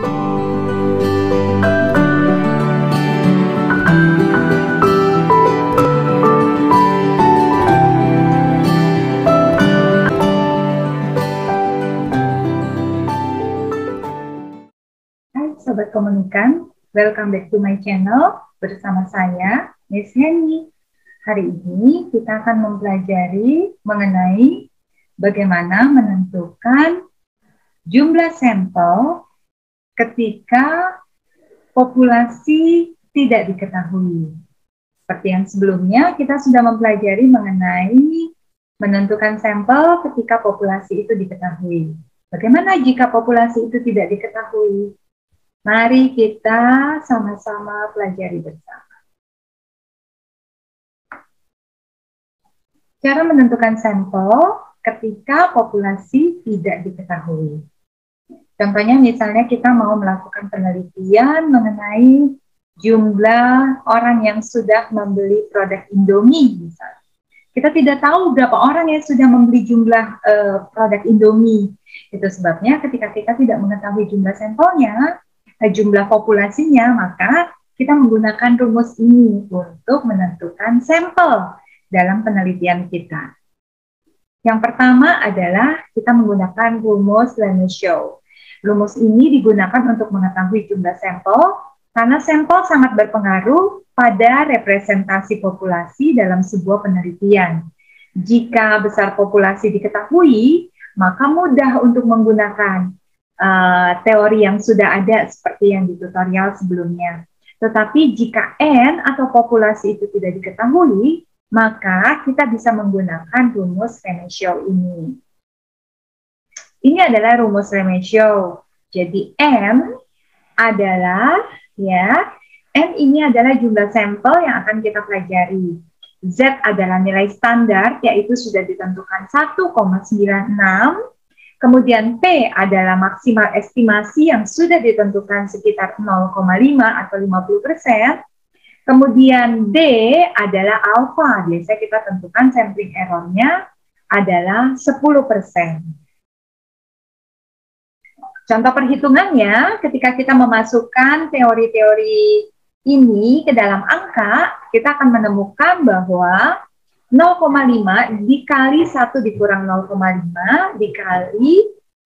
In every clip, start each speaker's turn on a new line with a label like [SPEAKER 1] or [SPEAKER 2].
[SPEAKER 1] Sobat Komunikan, welcome back to my channel bersama saya, Miss Henny. Hari ini kita akan mempelajari mengenai bagaimana menentukan jumlah sampel ketika populasi tidak diketahui. Seperti yang sebelumnya, kita sudah mempelajari mengenai menentukan sampel ketika populasi itu diketahui. Bagaimana jika populasi itu tidak diketahui? Mari kita sama-sama pelajari bersama. Cara menentukan sampel ketika populasi tidak diketahui. Contohnya misalnya kita mau melakukan penelitian mengenai jumlah orang yang sudah membeli produk Indomie misalnya. Kita tidak tahu berapa orang yang sudah membeli jumlah produk Indomie. Itu sebabnya ketika kita tidak mengetahui jumlah sampelnya, jumlah populasinya, maka kita menggunakan rumus ini untuk menentukan sampel dalam penelitian kita. Yang pertama adalah kita menggunakan rumus Lemieux. Rumus ini digunakan untuk mengetahui jumlah sampel karena sampel sangat berpengaruh pada representasi populasi dalam sebuah penelitian. Jika besar populasi diketahui, maka mudah untuk menggunakan teori yang sudah ada seperti yang di tutorial sebelumnya. Tetapi jika N atau populasi itu tidak diketahui, maka kita bisa menggunakan rumus Lemieux ini. Ini adalah rumus Lemieux. Jadi N adalah N ini adalah jumlah sampel yang akan kita pelajari. Z adalah nilai standar, yaitu sudah ditentukan 1,96. Kemudian P adalah maksimal estimasi yang sudah ditentukan sekitar 0,5 atau 50%. Kemudian D adalah alfa, biasanya kita tentukan sampling error-nya adalah 10%. Contoh perhitungannya, ketika kita memasukkan teori-teori ini ke dalam angka, kita akan menemukan bahwa 0,5 dikali 1 dikurang 0,5 dikali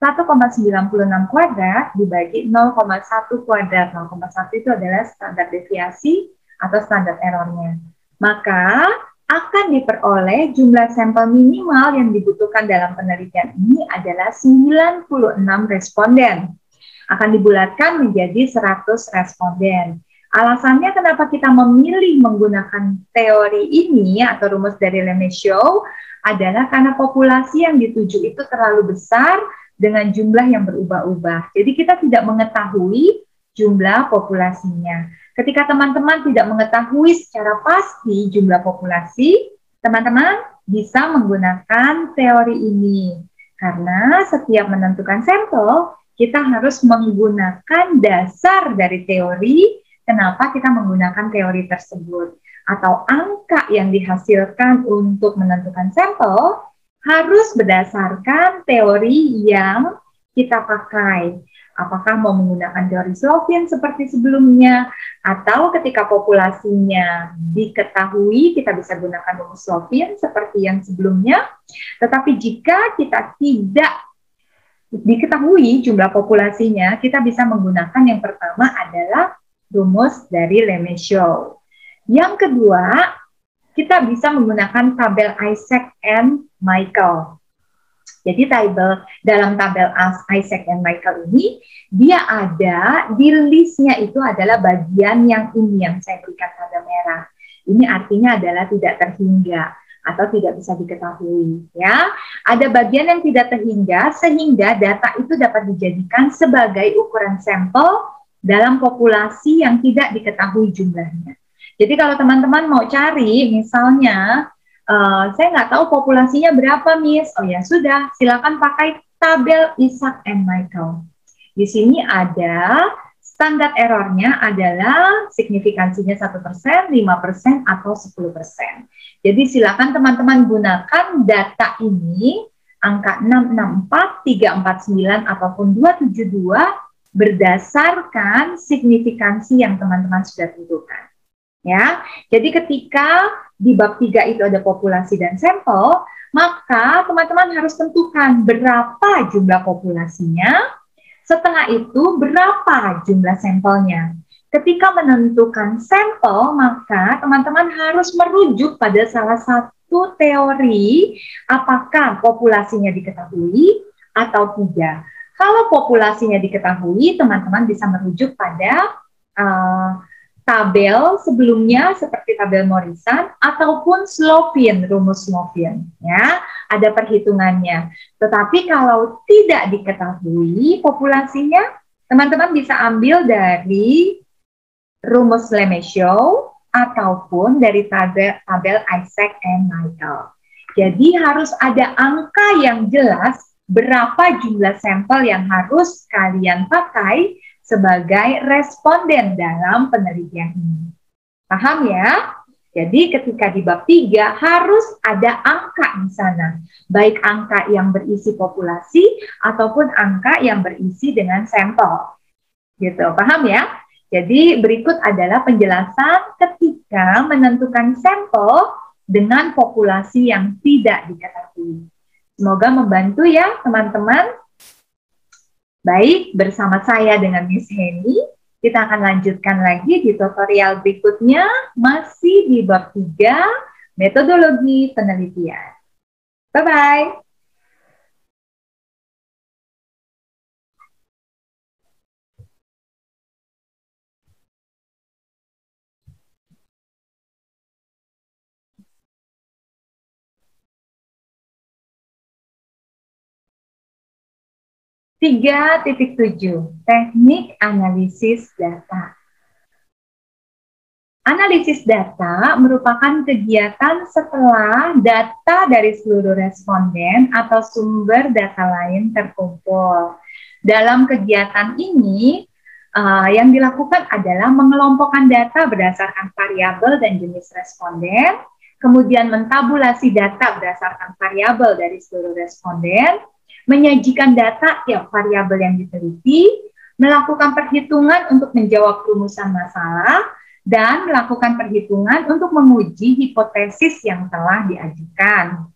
[SPEAKER 1] 1,96 kuadrat dibagi 0,1 kuadrat. 0,1 itu adalah standar deviasi atau standar errornya. Maka akan diperoleh jumlah sampel minimal yang dibutuhkan dalam penelitian ini adalah 96 responden. Akan dibulatkan menjadi 100 responden. Alasannya kenapa kita memilih menggunakan teori ini atau rumus dari Lemieux adalah karena populasi yang dituju itu terlalu besar dengan jumlah yang berubah-ubah. Jadi kita tidak mengetahui jumlah populasinya. Ketika teman-teman tidak mengetahui secara pasti jumlah populasi, teman-teman bisa menggunakan teori ini. Karena setiap menentukan sampel, kita harus menggunakan dasar dari teori. Kenapa kita menggunakan teori tersebut? Atau angka yang dihasilkan untuk menentukan sampel harus berdasarkan teori yang kita pakai. Apakah mau menggunakan teori Slovin seperti sebelumnya, atau ketika populasinya diketahui, kita bisa gunakan rumus Slovin seperti yang sebelumnya. Tetapi jika kita tidak diketahui jumlah populasinya, kita bisa menggunakan yang pertama adalah rumus dari Lemieux. Yang kedua, kita bisa menggunakan tabel Isaac and Michael. Jadi dalam tabel Isaac and Michael ini, dia ada di listnya itu adalah bagian yang ini yang saya berikan tanda merah. Ini artinya adalah tidak terhingga atau tidak bisa diketahui. Ya, ada bagian yang tidak terhingga sehingga data itu dapat dijadikan sebagai ukuran sampel dalam populasi yang tidak diketahui jumlahnya. Jadi kalau teman-teman mau cari, misalnya, saya nggak tahu populasinya berapa, Miss. Oh ya sudah, silakan pakai tabel Isaac and Michael. Di sini ada standar errornya adalah signifikansinya 1%, 5%, atau 10%. Jadi silakan teman-teman gunakan data ini, angka 664, 349, ataupun 272, berdasarkan signifikansi yang teman-teman sudah tentukan. Ya, jadi ketika di bab 3 itu ada populasi dan sampel, maka teman-teman harus tentukan berapa jumlah populasinya, setelah itu berapa jumlah sampelnya. Ketika menentukan sampel, maka teman-teman harus merujuk pada salah satu teori apakah populasinya diketahui atau tidak. Kalau populasinya diketahui, teman-teman bisa merujuk pada tabel sebelumnya seperti tabel Morrison ataupun Slovin, rumus Slovin, ya, ada perhitungannya. Tetapi kalau tidak diketahui populasinya, teman-teman bisa ambil dari rumus Lemeshow ataupun dari tabel Isaac and Michael. Jadi harus ada angka yang jelas berapa jumlah sampel yang harus kalian pakai sebagai responden dalam penelitian ini. Paham ya? Jadi ketika di bab 3 harus ada angka di sana. Baik angka yang berisi populasi ataupun angka yang berisi dengan sampel. Gitu, paham ya? Jadi berikut adalah penjelasan ketika menentukan sampel dengan populasi yang tidak diketahui. Semoga membantu ya teman-teman. Baik, bersama saya dengan Miss Henny, kita akan lanjutkan lagi di tutorial berikutnya, masih di bab 3, metodologi penelitian. Bye-bye. 3.7 Teknik analisis data. Analisis data merupakan kegiatan setelah data dari seluruh responden atau sumber data lain terkumpul. Dalam kegiatan ini, yang dilakukan adalah mengelompokkan data berdasarkan variabel dan jenis responden, kemudian mentabulasi data berdasarkan variabel dari seluruh responden, menyajikan data tiap variabel yang diteliti, melakukan perhitungan untuk menjawab rumusan masalah, dan melakukan perhitungan untuk menguji hipotesis yang telah diajukan.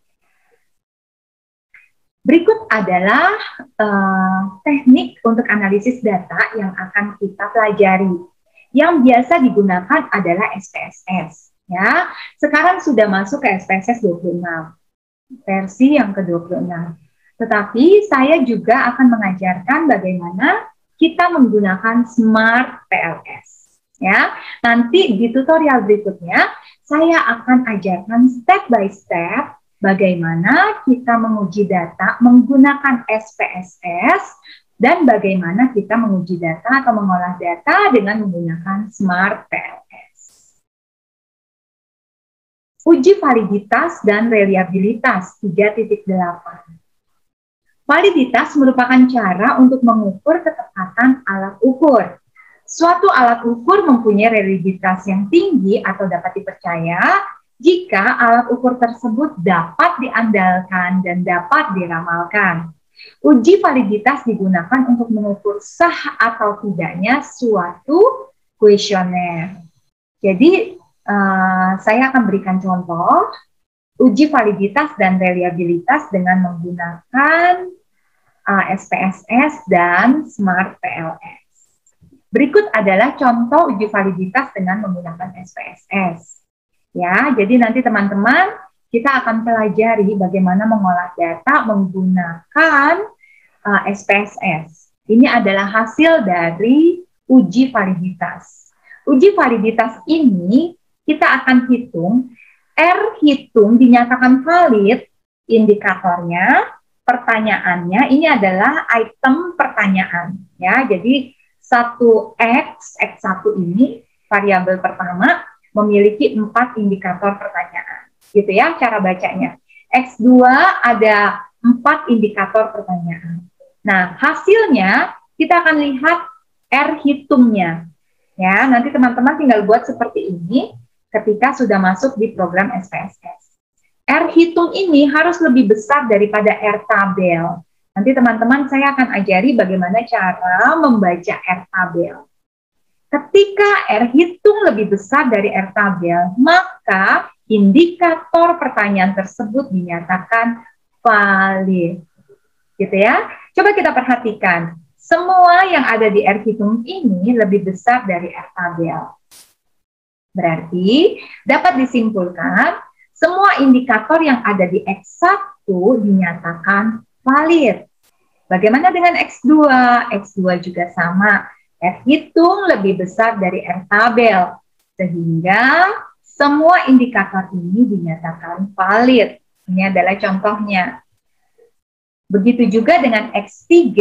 [SPEAKER 1] Berikut adalah teknik untuk analisis data yang akan kita pelajari. Yang biasa digunakan adalah SPSS. Ya. Sekarang sudah masuk ke SPSS 26, versi yang ke-26. Tetapi saya juga akan mengajarkan bagaimana kita menggunakan Smart PLS. Ya, nanti di tutorial berikutnya saya akan ajarkan step by step bagaimana kita menguji data menggunakan SPSS dan bagaimana kita menguji data atau mengolah data dengan menggunakan Smart PLS. Uji validitas dan reliabilitas 3.8. Validitas merupakan cara untuk mengukur ketepatan alat ukur. Suatu alat ukur mempunyai reliabilitas yang tinggi atau dapat dipercaya jika alat ukur tersebut dapat diandalkan dan dapat diramalkan. Uji validitas digunakan untuk mengukur sah atau tidaknya suatu kuesioner. Jadi, saya akan berikan contoh uji validitas dan reliabilitas dengan menggunakan SPSS dan Smart PLS. Berikut adalah contoh uji validitas dengan menggunakan SPSS. Ya, jadi nanti teman-teman kita akan pelajari bagaimana mengolah data menggunakan SPSS. Ini adalah hasil dari uji validitas. Uji validitas ini kita akan hitung R hitung dinyatakan valid, indikatornya, pertanyaannya, ini adalah item pertanyaan. Ya, jadi 1x1 ini, variabel pertama, memiliki 4 indikator pertanyaan. Gitu ya, cara bacanya. X2 ada 4 indikator pertanyaan. Nah, hasilnya kita akan lihat R hitungnya. Ya, nanti teman-teman tinggal buat seperti ini ketika sudah masuk di program SPSS. R hitung ini harus lebih besar daripada R tabel. Nanti teman-teman saya akan ajari bagaimana cara membaca R-tabel. Ketika R hitung lebih besar dari R-tabel, maka indikator pertanyaan tersebut dinyatakan valid. Gitu ya. Coba kita perhatikan. Semua yang ada di R hitung ini lebih besar dari R-tabel. Berarti dapat disimpulkan semua indikator yang ada di X1 dinyatakan valid. Bagaimana dengan X2? X2 juga sama. R hitung lebih besar dari R tabel. Sehingga semua indikator ini dinyatakan valid. Ini adalah contohnya. Begitu juga dengan X3,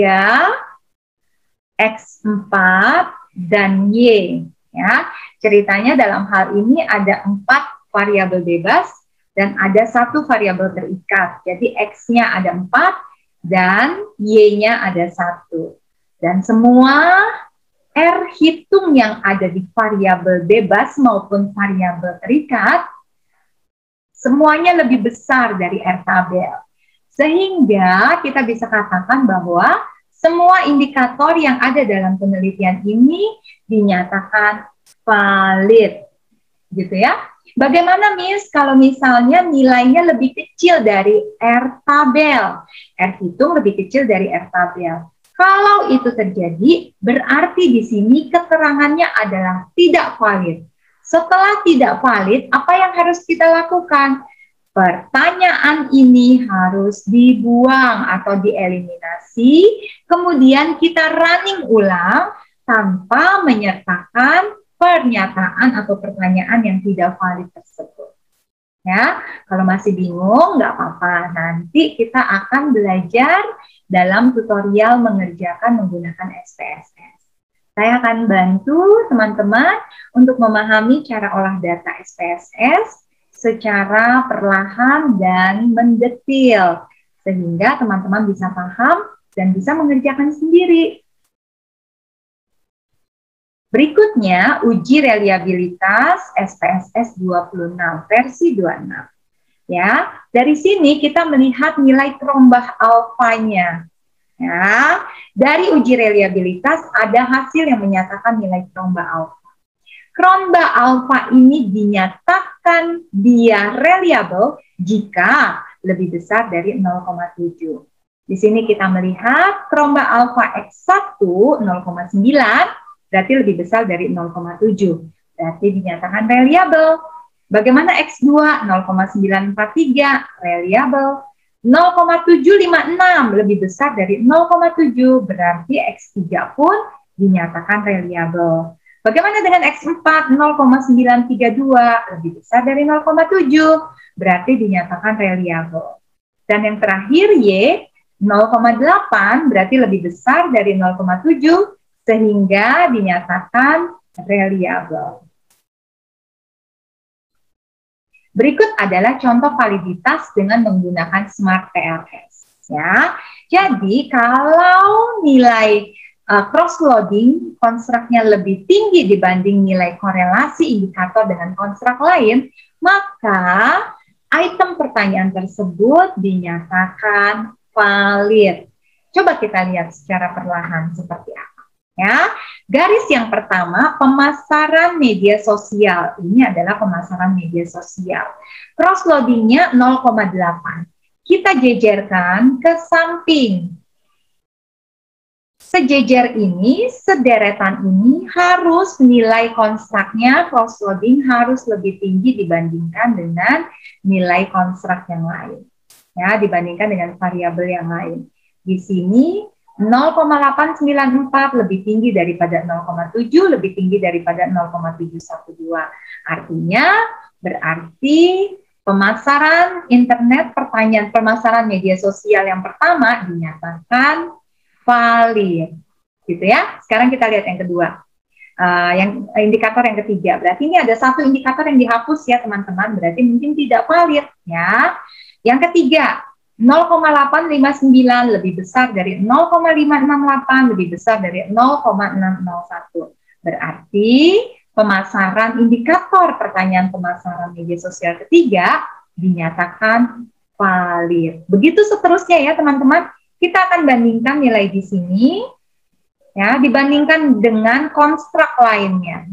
[SPEAKER 1] X4, dan Y. Ya, ceritanya dalam hal ini ada 4 variabel bebas dan ada 1 variabel terikat. Jadi X-nya ada 4 dan Y-nya ada 1. Dan semua R hitung yang ada di variabel bebas maupun variabel terikat, semuanya lebih besar dari R tabel. Sehingga kita bisa katakan bahwa semua indikator yang ada dalam penelitian ini dinyatakan valid. Gitu ya. Bagaimana Miss kalau misalnya nilainya lebih kecil dari R tabel? R hitung lebih kecil dari R tabel. Kalau itu terjadi, berarti di sini keterangannya adalah tidak valid. Setelah tidak valid, apa yang harus kita lakukan? Pertanyaan ini harus dibuang atau dieliminasi, kemudian kita running ulang tanpa menyertakan pernyataan atau pertanyaan yang tidak valid tersebut. Ya, kalau masih bingung, nggak apa-apa. Nanti kita akan belajar dalam tutorial mengerjakan menggunakan SPSS. Saya akan bantu teman-teman untuk memahami cara olah data SPSS secara perlahan dan mendetil, sehingga teman-teman bisa paham dan bisa mengerjakan sendiri. Berikutnya, uji reliabilitas SPSS 26, versi 26. Ya, dari sini kita melihat nilai kerombah alfanya. Ya, dari uji reliabilitas ada hasil yang menyatakan nilai kerombah alfa. Kerombah alfa ini dinyatakan dia reliable jika lebih besar dari 0,7. Di sini kita melihat kerombah alfa X1 0,9 berarti lebih besar dari 0,7. Berarti dinyatakan reliable. Bagaimana X2 0,943 reliable, 0,756 lebih besar dari 0,7 berarti X3 pun dinyatakan reliable. Bagaimana dengan X4 0,932 lebih besar dari 0,7 berarti dinyatakan reliable. Dan yang terakhir Y 0,8 berarti lebih besar dari 0,7 sehingga dinyatakan reliable. Berikut adalah contoh validitas dengan menggunakan Smart TLS. Ya, jadi kalau nilai cross-loading konstruknya lebih tinggi dibanding nilai korelasi indikator dengan konstruk lain, maka item pertanyaan tersebut dinyatakan valid. Coba kita lihat secara perlahan seperti apa. Ya, garis yang pertama pemasaran media sosial. Ini adalah pemasaran media sosial. Cross loadingnya 0,8. Kita jejerkan ke samping. Sejejer ini, sederetan ini harus nilai konstruknya cross loading harus lebih tinggi dibandingkan dengan nilai konstruk yang lain. Ya, dibandingkan dengan variabel yang lain. Di sini 0,894 lebih tinggi daripada 0,7, lebih tinggi daripada 0,712. Artinya berarti pemasaran internet, pemasaran media sosial yang pertama dinyatakan valid. Gitu ya. Sekarang kita lihat yang kedua. Yang indikator yang ketiga. Berarti ini ada satu indikator yang dihapus ya teman-teman. Berarti mungkin tidak valid ya. Yang ketiga, 0,859 lebih besar dari 0,568 lebih besar dari 0,601. Berarti pemasaran indikator pertanyaan pemasaran media sosial ketiga dinyatakan valid. Begitu seterusnya ya teman-teman. kita akan bandingkan nilai di sini, ya, dibandingkan dengan konstruk lainnya,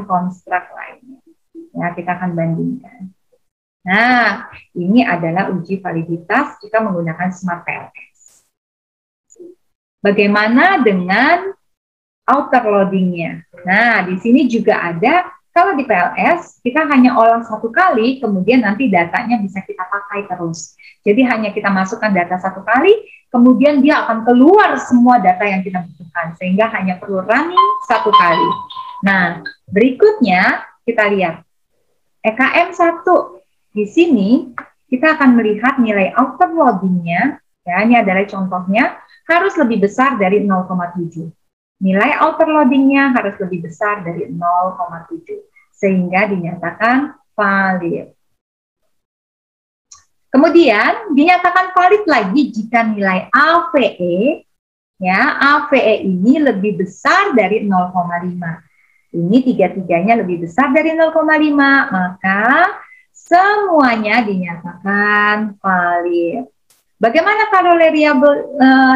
[SPEAKER 1] Ya, kita akan bandingkan. Nah, ini adalah uji validitas jika menggunakan Smart PLS. Bagaimana dengan outer loading-nya? Nah, di sini juga ada, kalau di PLS, kita hanya olah satu kali, kemudian nanti datanya bisa kita pakai terus. Jadi hanya kita masukkan data satu kali, kemudian dia akan keluar semua data yang kita butuhkan, sehingga hanya perlu running satu kali. Nah, berikutnya kita lihat. EKM 1, di sini kita akan melihat nilai outer loading-nya, ya, ini adalah contohnya, harus lebih besar dari 0,7. Nilai outer loading-nya harus lebih besar dari 0,7, sehingga dinyatakan valid. Kemudian dinyatakan valid lagi jika nilai AVE, ya, AVE ini lebih besar dari 0,5. Ini tiga-tiganya lebih besar dari 0,5, maka semuanya dinyatakan valid. Bagaimana kalau variabel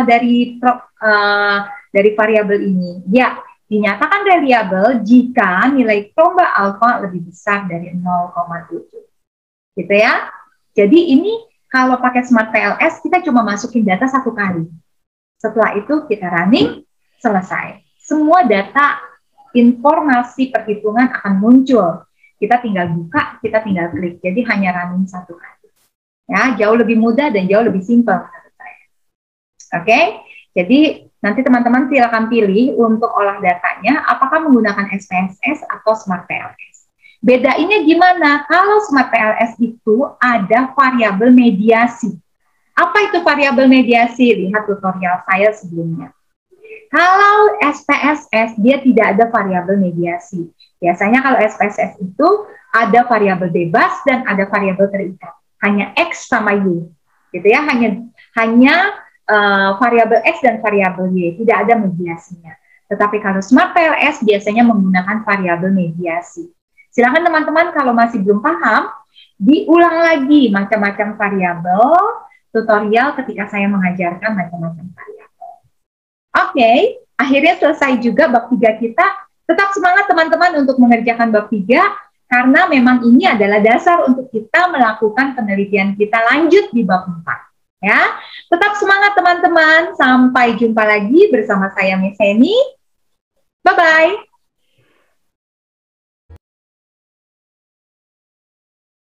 [SPEAKER 1] dari variabel ini? Ya, dinyatakan reliable jika nilai tombak alfa lebih besar dari 0,7. Gitu ya. Jadi ini kalau pakai Smart PLS kita cuma masukin data satu kali. Setelah itu kita running, selesai. Semua data informasi perhitungan akan muncul. Kita tinggal buka, kita tinggal klik. Jadi hanya running satu kali. Ya, jauh lebih mudah dan jauh lebih simpel menurut saya. Oke, jadi nanti teman-teman silakan pilih untuk olah datanya apakah menggunakan SPSS atau Smart PLS. Bedainnya gimana? Kalau Smart PLS itu ada variabel mediasi. Apa itu variabel mediasi? Lihat tutorial saya sebelumnya. Kalau SPSS, dia tidak ada variabel mediasi. Biasanya kalau SPSS itu ada variabel bebas dan ada variabel terikat. Hanya X sama Y. Gitu ya, hanya variabel X dan variabel Y. Tidak ada mediasinya. Tetapi kalau Smart PLS biasanya menggunakan variabel mediasi. Silakan teman-teman kalau masih belum paham, diulang lagi macam-macam variabel tutorial ketika saya mengajarkan macam-macam variabel. Oke, akhirnya selesai juga bab 3 kita. Tetap semangat teman-teman untuk mengerjakan bab 3, karena memang ini adalah dasar untuk kita melakukan penelitian kita lanjut di bab 4. Ya, tetap semangat teman-teman. Sampai jumpa lagi bersama saya Miss Heni. Bye-bye.